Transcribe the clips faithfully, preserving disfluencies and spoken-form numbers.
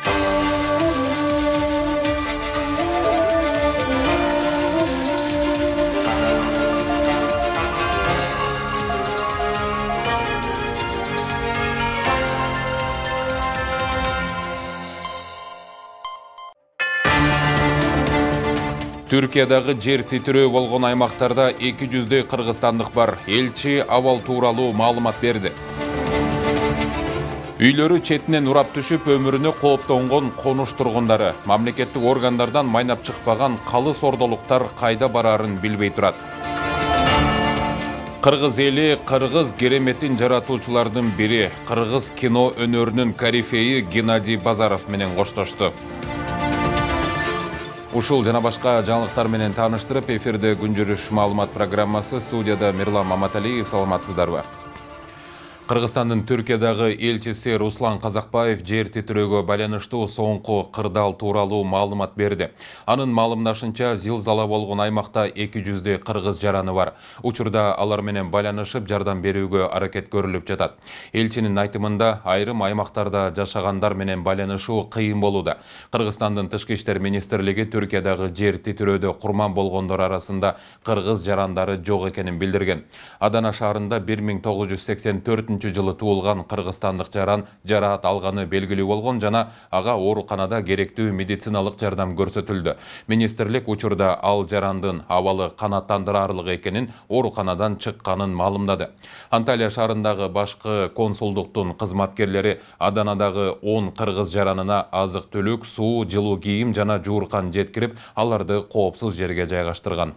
Түркиядагы жер титирөө болгон аймактарда эки жүздөй кыргызстандык бар. Элчи абал тууралуу маалымат берди. Үйлөрү четинен урап түшүп, өмүрүнө кооптонгон конуш тургундары мамлекеттик органдардан майнап чыкпаган калыс ордолуктар кайда барарын билбей турат. Кыргыз эли кыргыз кереметин жаратуучулардын бири, кыргыз кино өнөрүнүн корифейи Геннадий Базаров менен коштошту. Ушул жана башка жаңылыктар менен тааныштырып, эфирде күн жүрүш маалымат программасы, студияда Мирлан Маматалиев. Саламатсыздарбы? Кыргызстандын Түркиядагы элчиси Руслан Казакбаев жер титирөөгө байланыштуу соңку кырдаал тууралуу маалымат берди. Анын маалымдашынча, зилзала болгон аймакта эки жүздөй кыргыз жараны бар. Учурда алар менен байланышып, жардам берүүгө аракет көрүлүп жатат. Элчинин айтымында, айрым аймактарда жашагандар менен байланышуу кыйын болууда. Кыргызстандын Тышкы иштер министрлиги Түркиядагы жер титирөөдө курман болгондор арасында кыргыз жарандары жок экенин билдирген. Адана шаарында бир миң тогуз жүз сексен төртүнчү жылы туулган кыргызстандык жаран жараат алганы белгилүү болгон жана ага ооруканада керектүү медициналык жардам көрсөтүлдү. Министрлик учурда ал жарандын абалы канааттандырарлык экенин, ооруканадан чыкканын маалымдады. Анталия шаарындагы башкы консулдуктун кызматкерлери Аданадагы он кыргыз жаранына азык-түлүк, суу, жылуу кийим жана жууркан жеткирип, аларды коопсуз жерге жайгаштырган.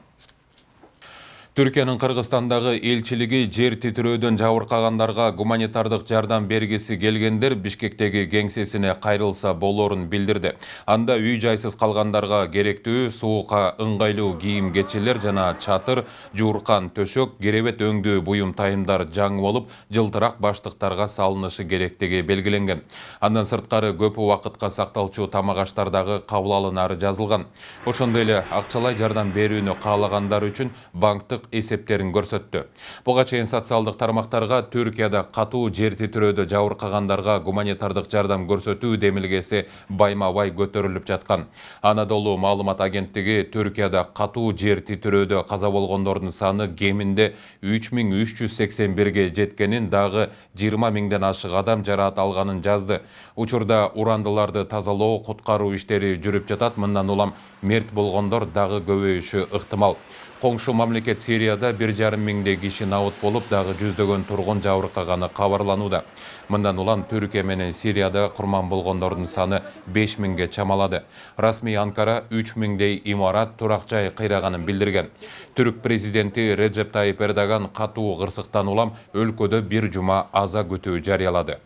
Түркиянын Кыргызстандагы элчилиги жер титирөөдөн жабыркагандарга гуманитардык жардам бергиси келгендер Бишкектеги кеңсесине кайрылса болорун билдирди. Анда үй жайсыз калгандарга керектүү суукка ыңгайлуу кийим кечелер жана чатыр, жууркан төшөк, керебет өңдүү буюм тайымдар жаңы болуп, жылтырак баштыктарга салынышы керектиги белгиленген. Андан сырткары көп убакытка сакталчу тамак аштардагы кабыл алынары жазылган. Ошондой эле акчалай жардам берүүнү каалагандар үчүн банктык эсептерин көрсөттү. Буга чейин социалдык тармактарга Түркияда катуу жер титирөөдө жабыркагандарга гуманитардык жардам көрсөтүү демилгеси байма-бай көтөрүлүп жаткан. Анадолу маалымат агенттиги Түркияда катуу жер титирөөдө каза болгондордун саны кеминде үч миң үч жүз сексен бирге жеткенин, дагы жыйырма миңден ашык адам жараат алганын жазды. Учурда урандыларды тазалоо, куткаруу иштери жүрүп жатат. Мындан улам мерт болгондор дагы көбөйүшү ыктымал. Коңшу мамлекет Сирияда бир жарым миңдей киши набыт болуп, дагы жүздөгөн тургун жабыркаганы кабарланууда. Мындан улам Түркия менен Сирияда курман болгондордун саны беш миңге чамалады. Расмий Анкара үч миңдей имарат, турак жай кыйраганын билдирген. Түрк президенти Реджеп Тайип Эрдоган катуу кырсыктан улам өлкөдө бир жума аза күтүү жарыялады.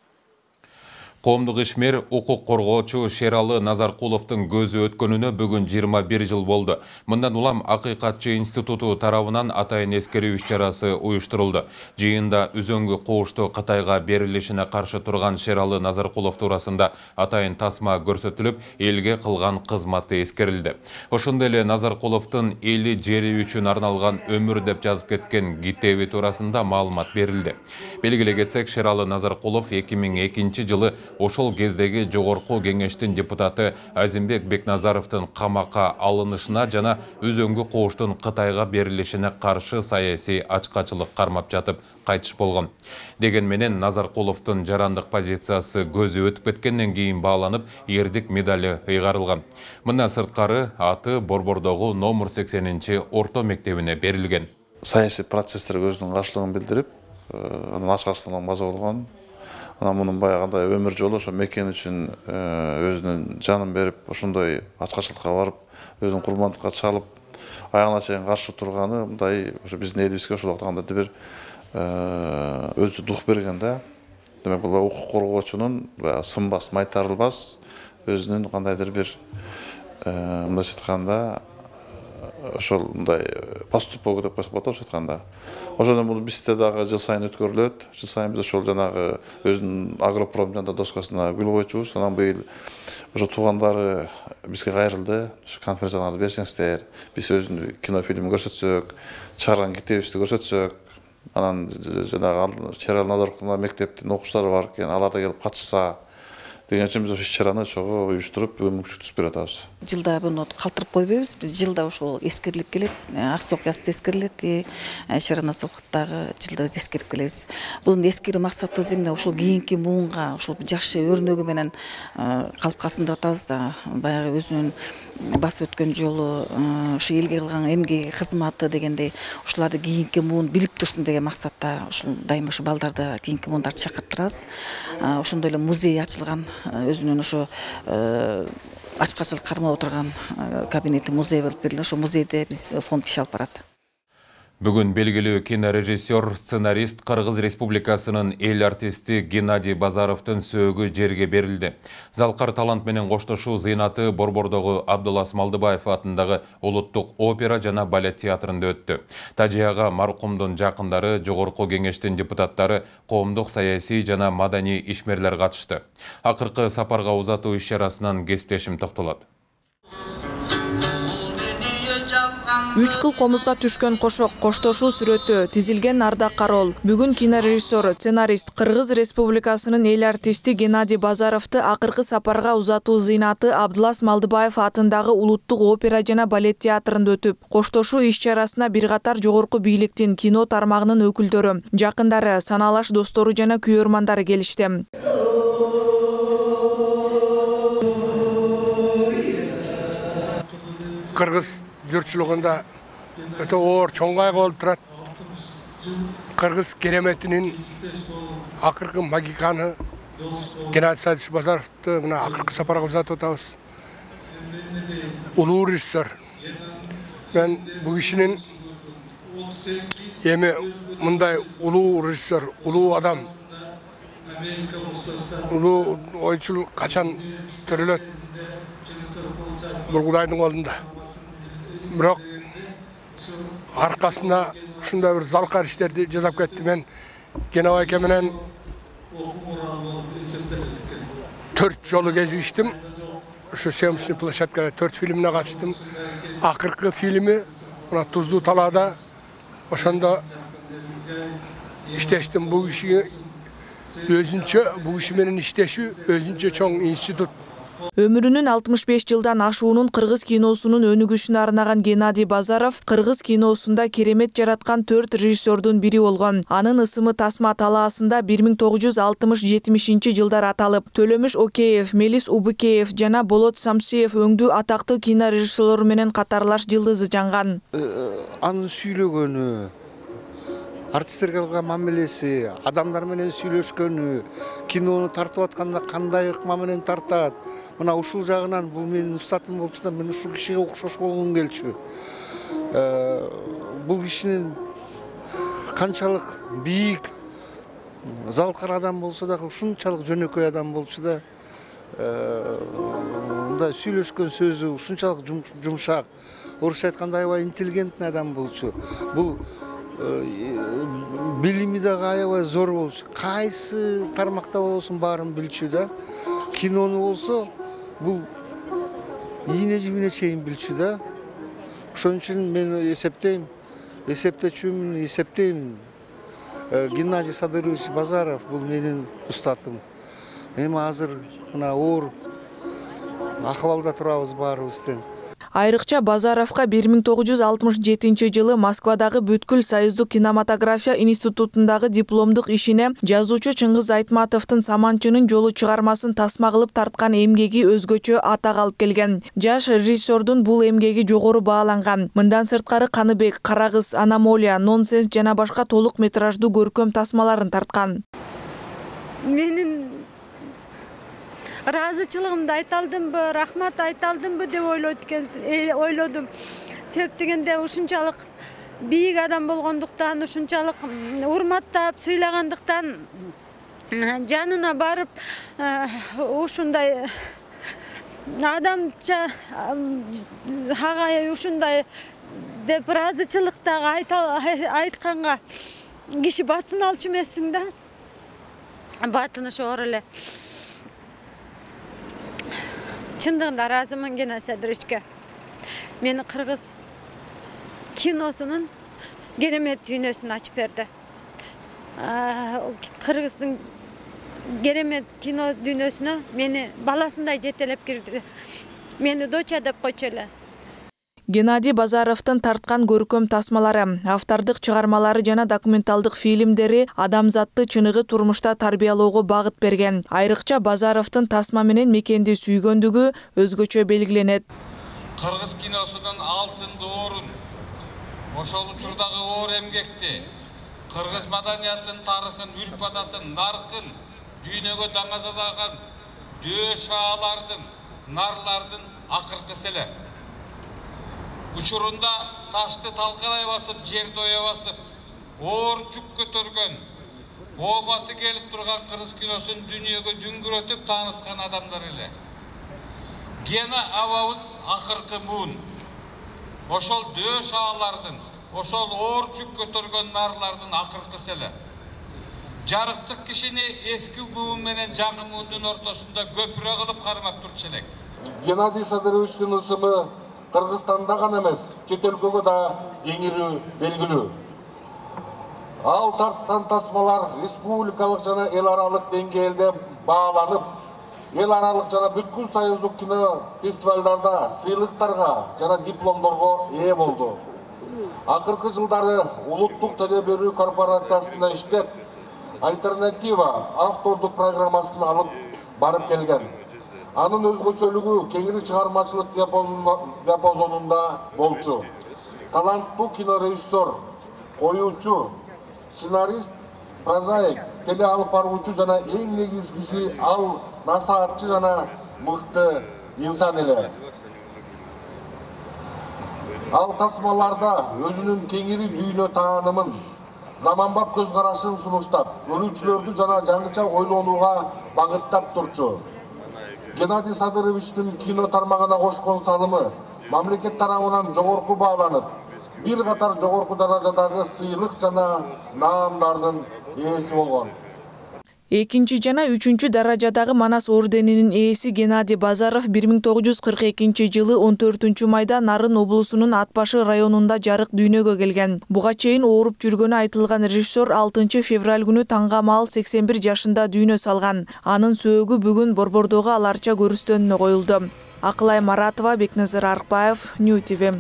Коомдук ишмер, укук коргоочу Шералы Назаркуловдун көзү өткөнүнө бүгүн жыйырма бир жыл болду. Мындан улам Акыйкатчы институту тарабынан атайын эскерүү иш-чарасы уюштурулду. Жыйында үзөңгү куушту Кытайга берилишине каршы турган Шералы Назаркулов туурасында атайын тасма көрсөтүлүп, элге кылган кызматы эскерилди. Ошондой эле Назаркуловдун эли жери үчүн арналган өмүр деп жазып кеткен китеби туурасында маалымат берилди. Белгилей кетсек, Шералы Назаркулов эки миң экинчи жылы ошол кездеги жогорку кеңештин депутаты Азимбек Бекназаровдун камакка алынышына жана үзөңгү кууштун Кытайга берилишине каршы саясий ачкачылык кармап жатып кайтыш болгон. Деген менен Назаркуловдун жарандык позициясы көзү өтүп кеткенден кийин бааланып, эрдик медали ыйгарылган. Мындан сырткары аты Борбордогу номер сексенинчи орто мектебине берилген. Саясий процесстерге өзүнүн каршылыгын билдирип, анын ачкачылыгынан база болгон. Ана мунун баягындай өмүр жолу ошо мекен үчүн өзүнүн жанын берип, ошондой ачкачылыкка барып, өзүнүн курмандыкка чалып, аягына чейин каршы турганы мындай ошо биздин элибизге ошол кандай бир өзү дух берген да. Демек бул укук коргоочунун сынбас, майтарылбас өзүнүн кандайдыр бир мындайча айтканда ошол мындай поступок деп койсок болот, ошо айтканда. Ошондон бул бизде дагы жыл сайын өткөрүлөт. Жыл сайын биз ошол жанагы өзүнүн агропром жана доскасына гүл койчубуз. Анан быйыл ошо туугандары бизге кайрылды. Ошо конференцияларды берсеңиздер, биз өзүнүн кинофильм көрсөтсөк, чыгарган китебибизди көрсөтсөк, анан жанагы Шералы Назаркуловдун мектептин окуучулары бар экен, алар да келип катышса, дегенче биз ошо иш-чараны чогуу уюштуруп мүмкүнчүлүк түзүп берип атабыз. Жылда буну калтырып койбойбуз. Биз жылда ошол эскерилип келет. Аксу окуясы эскерилет, Шаранасов дагы жылда эскерип келебиз. Бунун эскерүү максатыбыз эмне? Ошол кийинки муунга ошол жакшы өрнөгү менен калып калсын деп атабыз да. Баягы өзүнүн басып өткөн жолу, ошо элге кылган эмгеги, кызматы дегендей, ошоларды кийинки муун билип турсун деген максатта ошол дайыма ошо балдарды, кийинки муундарды чакырып турабыз. Ошондой эле музей ачылган, өзүнүн ошо ачкачылык кармап отурган кабинети музей болуп берилген. Ошо музейде биз фонд киши алып барат. Бүгін белгілі кинорежиссер, сценарист Кыргыз Республикасынын эл артисти Геннадий Базаровдун сөөгү жерге берилди. Залкар талант менен коштошуу зыйнаты Борбордогу Абдулас Малдыбаев атындагы Улуттук опера жана балет театрында өттү. Тажияга маркумдун жакындары, жогорку кеңештин депутаттары, коомдук саясий жана маданий ишмерлер катышты. Акыркы сапарга узатуу иш-чарасынан кесиптешим токтолот. Үч кыл комузга түшкөн кошок, коштошуу сүрөтү, тизилген ардак карол. Бүгүн кинорежиссер, сценарист, Кыргыз Республикасынын эл артисти Геннадий Базаровду акыркы сапарга узатуу зыйнаты Абдулас Малдыбаев атындагы Улуттук опера жана балет театрында өтүп, коштошуу иш-чарасына бир катар жогорку бийликтин, кино тармагынын өкүлдөрү, жакындары, саналаш достору жана күйөрмандары келишти. Кыргыз жұртшылығында өте оор чоңғай болып тұрат. Кыргыз кереметінің акыркы магиканы Геннадий Садович Базаровды мына акыркы сапарға ұзатып отабыз. Улуу режиссер. Мен бұл кишинин эми мындай улуу режиссер, улуу адам, улуу ойчул качан төрөлөт? Бул Кудайдын колунда. Бирок аркасына ушундай бир залкар иштерди жасап кетти. Мен Геннадий аке менен төрт жолу кезиштим. Ошо съемочный площадкада төрт фильмине катыштым. Акыркы фильми мына Туздуу талаада ошондо иштештим. Бул киши өзүнчө, бул киши менен иштешүү өзүнчө чоң институт. Өмүрүнүн алтымыш беш жылдан ашуунун кыргыз киносунун өнүгүшүнө арнаган Геннадий Базаров кыргыз киносунда керемет жараткан төрт режиссердун бири болгон. Анын ысымы Тасма талаасында бир миң тогуз жүз алтымыш жетимишинчи жылдар аталып, Төлөмүш Океев, Мелис Убыкеев жана Болот Самсиев өңдүү атактуу кинорежиссерлор менен катарлаш жылдызы жанган. Анын сүйлөгөнү, артисттерге кылган мамилеси, адамдар менен сүйлөшкөнү, кинону тартып атканда кандай ыкма менен тартат. Мына ушул жагынан бул менин устатым болчу да, мен ушул кишиге окшош болгум келчү. Бул кишинин канчалык бийик, залкар адам болсо да, ушунчалык жөнөкөй адам болчу да. Мындай сүйлөшкөн сөзү ушунчалык жумшак, орусча айтканда аябай интеллигентный адам болчу. Бул билими дагы аябай зор болчу. Кайсы тармакта болсун баарын билчү да. Кинону болсо бул ийне жибине чейин билчү да. Ошон үчүн мен эсептейм, эсептечүмүн, эсептейм. Геннадий Садырович Базаров бул менин устатым. Эми азыр мына оор акыбалда турабыз баарыбыз тең. Айрыкча Базаровка бир миң тогуз жүз алтымыш жетинчи жылы Москвадагы Бүткүл Союздук кинематография институтундагы дипломдук ишине жазуучу Чыңгыз Айтматовдун Саманчынын жолу чыгармасын тасма кылып тарткан эмгеги өзгөчө атак алып келген. Жаш режиссердун бул эмгеги жогору бааланган. Мындан сырткары Каныбек, Карагыз, Аномалия, Нонсенс жана башка толук метраждуу көркөм тасмаларын тарткан. Менин разычылыгымды айта алдымбы, рахмат айта алдымбы деп ойлодум. Себеп дегенде ушунчалык бийик адам болгондуктан, ушунчалык урматтап, сыйлагандыктан жанына барып ушундай адамча ага ушундай деп разычылыктагы айтканга киши батын алчу эмессиң да. Батын ошого эле. Чындыгында разымын Геннадий Садыровичке. Мени кыргыз киносунун керемет дүйнөсүн ачып берди. Кыргыздын керемет кино дүйнөсүнө мени баласындай жетелеп кирди. Мени доча деп койчу эле. Геннадий Базаровдун тарткан көркөм тасмалары, автордук чыгармалары жана документалдык фильмдери адамзатты чыныгы турмушта тарбиялоого багыт берген. Айрыкча Базаровдун тасма менен мекенди сүйгөндүгү өзгөчө белгиленет. Кыргыз киносунун алтын доорун, ошол учурдагы оор эмгекти, кыргыз маданиятын, тарыхын, үрп-адатын, наркын дүйнөгө даңазалаган дөө шаалардын, нарлардын акыркысы эле. Учурунда ташты талкалай басып, жерди оя басып, оор жүк көтөргөн, ообаты келип турган кыргыз киносун дүйнөгө дүңгүрөтүп тааныткан адамдар эле. Гена абабыз акыркы муун. Ошол дөө шаалардын, ошол оор жүк көтөргөн нарлардын акыркысы эле. Жарыктык кишини эски муун менен жаңы муундун ортосунда көпүрө кылып кармап турчу элек. Геннадий Садыровичтин ысымы Кыргызстанда гана эмес, чет өлкөгө да кеңирүү белгилүү. Ал тарткан тасмалар республикалык жана эл аралык деңгээлде бааланып, эл аралык жана бүткүл союздук кино фестивалдарда сыйлыктарга жана дипломдорго ээ болду. Акыркы жылдары улуттук теле берүү корпорациясында иштеп, альтернатива автордук программасын алып барып келген. Анын өзгөчөлүгү кеңири чыгармачылык диапазонунда болчу. Таланттуу кинорежиссер, коюучу, сценарист, прозаик, теле алып баруучу жана эң негизгиси ал насаатчы жана мыкты инсан эле. Ал тасмаларда өзүнүн кеңири дүйнө таанымын, заманбап көз карашын сунуштап, көрүүчүлөрдү жана жаңыча ойлонууга багыттап турчу. Геннадий Садыровичтин кино тармагына кошкон салымы мамлекет тарабынан жогорку бааланып, бир катар жогорку даражадагы сыйлык жана наамдардын ээси болгон. Экинчи жана үчүнчү даражадагы Манас орденинин ээси Геннадий Базаров бир миң тогуз жүз кырк экинчи жылы он төртүнчү майда Нарын облусунун Ат башы районунда жарык дүйнөгө келген. Буга чейин ооруп жүргөнү айтылган режиссер алтынчы февраль күнү таңга маал сексен бир жашында дүйнө салган. Анын сөөгү бүгүн Борбордогу аларча көрүстөнүнө коюлду. Акылай Маратова, Бекназар Аркпаев, Нью ти ви.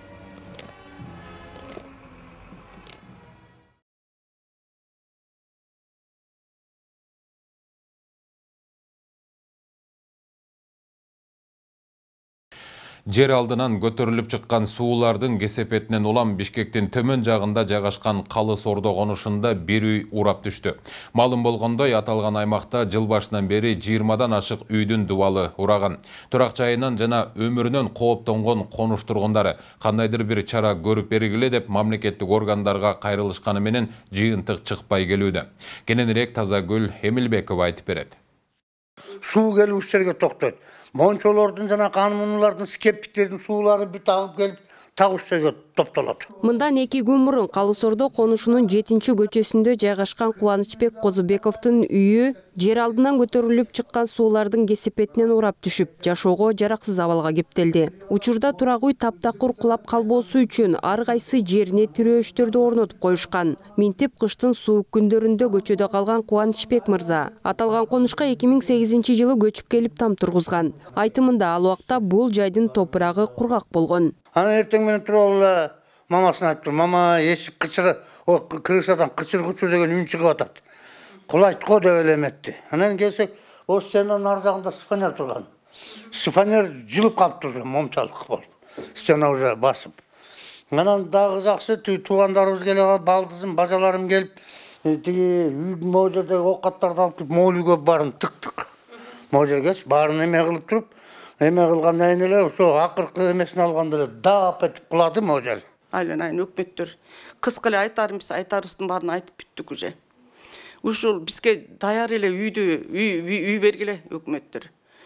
Жер алдынан көтөрүлүп чыккан суулардын кесепетинен улам Бишкектин төмөн жагында жайгашкан Калы Сордо конушунда бир үй урап түштү. Маалым болгондой, аталган аймакта жыл башынан бери жыйырмадан ашык үйдүн дубалы ураган. Турак жайынан жана өмүрүнөн кооптонгон конуш тургундары кандайдыр бир чара көрүп бергиле деп мамлекеттик органдарга кайрылышканы менен жыйынтык чыкпай келүүдө. Кененирээк Тазагүл Эмилбекова айтып берет. Суу келүү иштерге токтойт. Мончолордун жана канунлардын скептиктердин суулары бүт агып келип тагыш жерге топтолот. Мындан эки күн мурун Калы Сордо конушунун жетинчи көчөсүндө жайгашкан Кубанычбек Козубековдун үйү жер алдынан көтөрүлүп чыккан суулардын кесепетинен урап түшүп, жашоого жараксыз абалга кептелди. Учурда турак үй таптакыр кулап калбоосу үчүн ар кайсы жерине тирөөчтөрдү орнотуп коюшкан. Минтип кыштын суук күндөрүндө көчөдө калган Кубанычбек мырза аталган конушка эки миң сегизинчи жылы көчүп келип там тургузган. Айтымында ал убакта бул жайдын топурагы кургак болгон. Ана эртең менен туруп алып мамасына айттым, мама эшик кычыры, о крышадан кычыр-кычыр деген үн чыгып атат. Кулайт го деп элеметти. Анан келсек, о стенаның ар жагында шифонер турган. Шифонер жылып калыптыр, момчалык болуп. Стена уже басып. Анан дагы жакшы туугандарыбыз келип алып, балдызым, бажаларым келип, тиги үйдүн могу жердеги оокаттарды алып келип, могул үйгө барын тык-тык. Могу жерге барын эме кылып туруп, эме кылгандан кийин эле ошо акыркы эмесин алганда эле дап этип кулады могу жер. Айланайын өкмөттөр кыска эле айтарыбыз, айтарыбыздын баарын айтып бүттүк уже. Ушул бизге даяр эле үйдү үй үй бергиле өкмөттөр.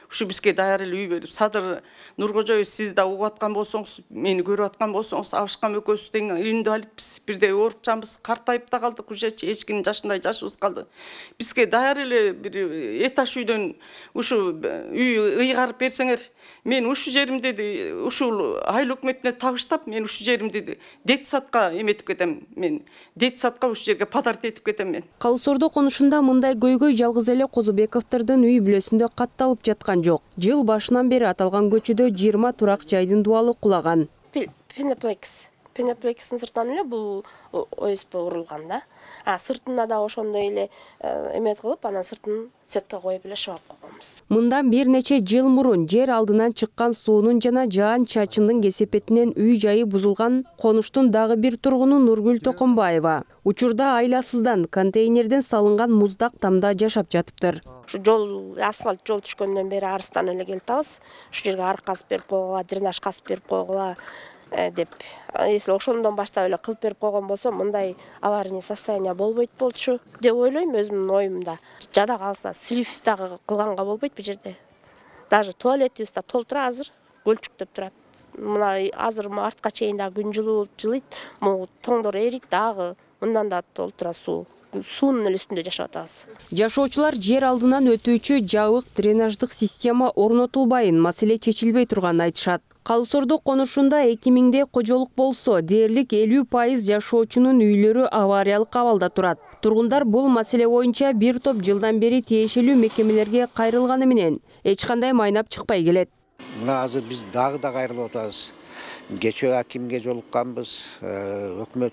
ушу бизге даяр эле үй берип, Садыр Нуркожоев, сиз да угуп аткан болсоңуз, мени көрүп аткан болсоңуз, Абышкан экөөбүз тең инвалидбиз, бирдей оорукчанбыз, картайып да калдык, уже эчкинин жашындай жашыбыз калды. Бизге даяр эле бир этаж үйдөн ушу үй ыйгарып берсеңер, мен ушу жеримди деди, ушул айыл өкмөтүнө табыштап, мен ушу жеримди детсадка эметип кетем. Мен детсадка ушу жерге подарок этип кетем мен. Калысордо конушунда мындай көйгөй жалгыз эле Козубековдордун үй бүлөсүндө катталып жаткан жок. Жыл башынан бери аталган көчөдө жыйырма турак жайдын дубалы кулаган. Пенеплекс. Пенеплекстин сыртынан эле бул ОСП урулган да. А сыртына да ошондой эле эмет кылып, анан сыртын сетка коюп эле шабап койгонбуз. Мындан бир нече жыл мурун жер алдынан чыккан суунун жана жаан чачындын кесепетинен үй жайы бузулган конуштун дагы бир тургуну Нургүл Токомбаева. Учурда айласыздан контейнерден салынган муздак тамда жашап жатыптыр. Ушу жол, асфальт жол түшкөндөн бери арыстан эле келип атабыз. Ушу жерге арык казып берип койгула, дренаж казып берип койгула деп. Если ошондон баштап эле кылып берип койгон болсо, мындай аварийный состояние болбойт болчу деп ойлойм өзүмдүн оюмда. Жада калса слив дагы кылганга болбойт бу жерде. Даже туалетибиз да толтура азыр көлчүктөп турат. Мына азыр артка чейин да күн жылуу жылыйт, могу тоңдор эрийт дагы, мындан да толтура суу. Суунун эле үстүндө жашап атабыз. Жашоочулар жер алдынан өтүүчү жабык дренаждык система орнотулбайын, маселе чечилбей турганын айтышат. Калысордо конушунда эки миңде кожолук болсо, дээрлик элүү пайыз жашоочунун үйлөрү авариялык абалда турат. Тургундар бул маселе боюнча бир топ жылдан бери тиешелүү мекемелерге кайрылганы менен эч кандай майнап чыкпай келет. Мына азыр биз дагы да кайрылып атабыз. Кечээ акимге жолукканбыз, өкмөт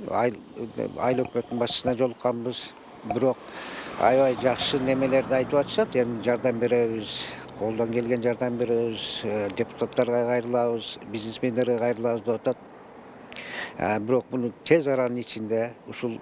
айыл өкмөтүнүн башчысына жолукканбыз. Бирок аябай жакшы немелерди айтып атышат, эми жардам беребиз. Колдон келген жардам беребиз, депутаттарга кайрылабыз, бизнесмендерге кайрылабыз деп атат. Бирок муну тез аранын ичинде ушул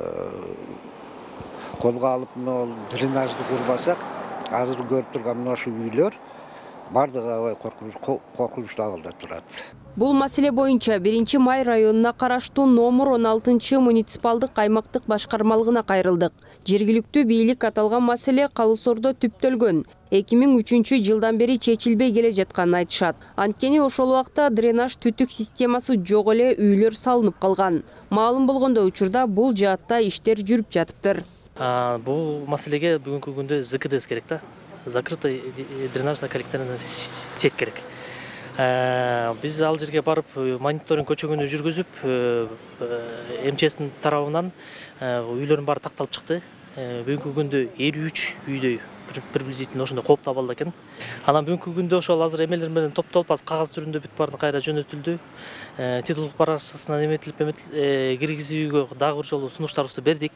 колго алып дренажды курбасак, азыр көрүп турган мына ушул үйлөр бардыгы аябай коркунучтуу абалда турат. Бул маселе боюнча биринчи май районуна караштуу номер он алтынчы муниципалдык аймактык башкармалыгына кайрылдык. Жергиликтүү бийлик аталган маселе Калысордо түптөлгөн. эки миң үчүнчү жылдан бери чечилбей келе жатканын айтышат. Анткени ошол убакта дренаж түтүк системасы жок эле үйлөр салынып калган. Маалым болгондо учурда бул жаатта иштер жүрүп жатыптыр. Бул маселеге бүгүнкү күндө ЗКДС керек да. Закрытый дренажный коллекторный сеть керек. Биз ал жерге барып мониторинг көчөгөнү жүргүзүп, МЧСтин тарабынан үйлөрдүн баары такталып чыкты. Бүгүнкү күндө элүү үч үйдөй приблизительно ошондой кооптуу абалда экен. Анан бүгүнкү күндө ошол азыр эмелер менен топтолуп, азыр кагаз түрүндө бүт баарын кайра жөнөтүлдү. Титулдук барашасынан эметилип, киргизүүгө дагы бир жолу сунуштарыбызды бердик.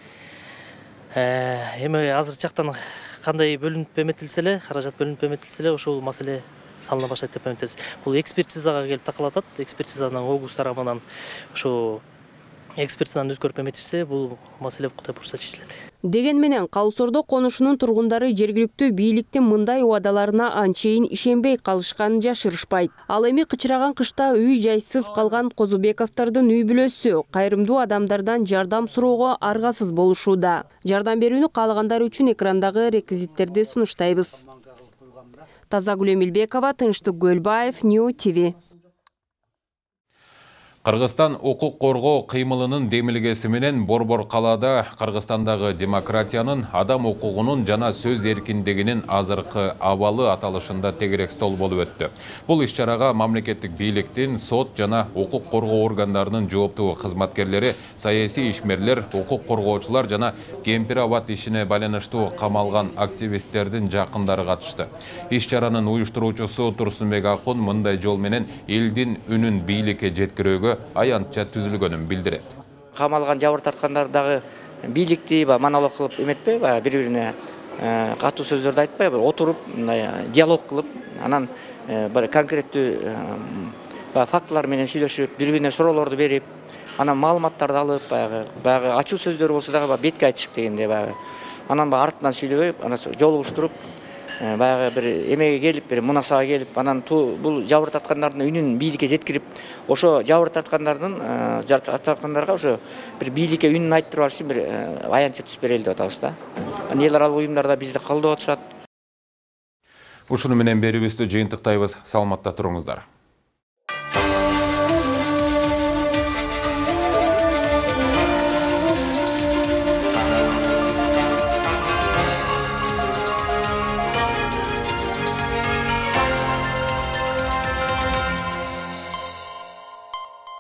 Эми азыр жактан кандай бөлүнүп эметилсе эле, каражат бөлүнүп эметилсе эле, ошол маселе салына баштайт деп үмүттөнөбүз. Бул экспертизага келип такалып атат. Экспертизанын огус тарабынан ошо экспертизаны өткөрүп эметишсе, бул маселе Кудай бурса чечилет. Деген менен Калысордо конушунун тургундары жергиликтүү бийликтин мындай убадаларына анчейин ишенбей калышканын жашырышпайт. Ал эми кычыраган кышта үй жайсыз калган Козубековдордун үй бүлөсү кайрымдуу адамдардан жардам суроого аргасыз болушууда. Жардам берүүнү каалагандар үчүн экрандагы реквизиттерди сунуштайбыз. Тазагүл Эмилбекова, Тынчтык Гөлбаев, Нью ТВ. Кыргызстан укук коргоо кыймылынын демилгеси менен Борбор калаада Кыргызстандагы демократиянын, адам укугунун жана сөз эркиндигинин азыркы абалы аталышында тегерек стол болуп өттү. Бул иш-чарага мамлекеттик бийликтин, сот жана укук коргоо органдарынын жооптуу кызматкерлери, саясий ишмерлер, укук коргоочулар жана кемпир абад ишине байланыштуу камалган активисттердин жакындары катышты. Иш-чаранын уюштуруучусу Турсунбек Акун мындай жол менен элдин үнүн бийликке жеткирүүгө аянтча түзүлгөнүн билдирет. Камалган жабыр тарткандар дагы бийликти монолог кылып эметпей, бири-бирине катуу сөздөрдү айтпай, отуруп, диалог кылып, анан бир конкреттүү фактылар менен сүйлөшүп, бири-бирине суроолорду берип, анан маалыматтарды алып, баягы баягы ачуу сөздөр болсо дагы бетке айтышып дегенде баягы. Анан артынан сүйлөбөй, анан жолугуштуруп, баягы бир эмеге келип, бир мунасабага келип, анан бул жабыр тарткандардын үнүн бийликке жеткирип, ошо жабыр тарткандардын тарткандарга ошо бир бийликке үнүн айттырып алыш үчүн бир аянтча түз берели деп атабыз да. Эл аралык уюмдар да бизди колдоп атышат. Ушуну менен берүүбүздү жыйынтыктайбыз. Саламатта туруңуздар.